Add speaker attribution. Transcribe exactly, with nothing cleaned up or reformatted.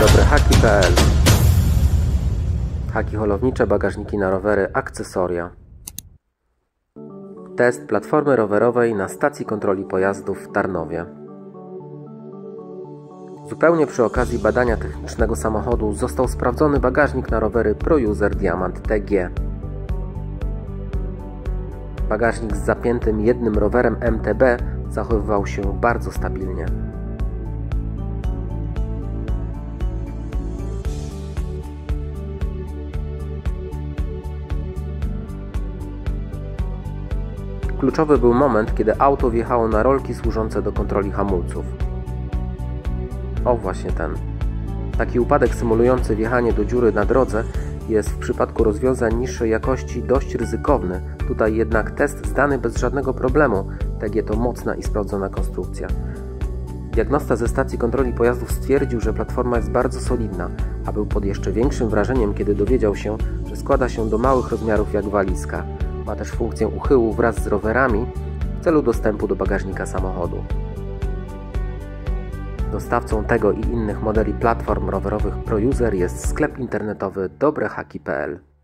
Speaker 1: dobrehaki kropka p l. Haki holownicze, bagażniki na rowery, akcesoria. Test platformy rowerowej na stacji kontroli pojazdów w Tarnowie. Zupełnie przy okazji badania technicznego samochodu został sprawdzony bagażnik na rowery ProUser Diamant T G. Bagażnik z zapiętym jednym rowerem M T B zachowywał się bardzo stabilnie. Kluczowy był moment, kiedy auto wjechało na rolki służące do kontroli hamulców. O, właśnie ten. Taki upadek symulujący wjechanie do dziury na drodze jest w przypadku rozwiązań niższej jakości dość ryzykowny. Tutaj jednak test zdany bez żadnego problemu. T G to mocna i sprawdzona konstrukcja. Diagnosta ze stacji kontroli pojazdów stwierdził, że platforma jest bardzo solidna, a był pod jeszcze większym wrażeniem, kiedy dowiedział się, że składa się do małych rozmiarów jak walizka. Ma też funkcję uchyłu wraz z rowerami w celu dostępu do bagażnika samochodu. Dostawcą tego i innych modeli platform rowerowych ProUser jest sklep internetowy dobrehaki kropka p l.